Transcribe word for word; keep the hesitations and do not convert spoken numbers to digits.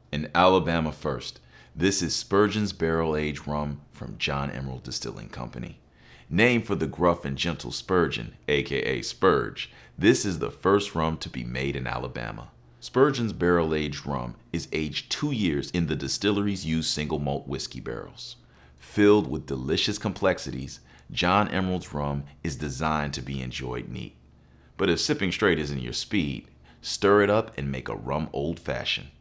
An Alabama first. This is Spurgeon's barrel-aged rum from John Emerald Distilling Company. Named for the gruff and gentle Spurgeon, aka Spurge, this is the first rum to be made in Alabama. Spurgeon's barrel-aged rum is aged two years in the distillery's used single malt whiskey barrels. Filled with delicious complexities, John Emerald's rum is designed to be enjoyed neat. But if sipping straight isn't your speed, stir it up and make a rum old-fashioned.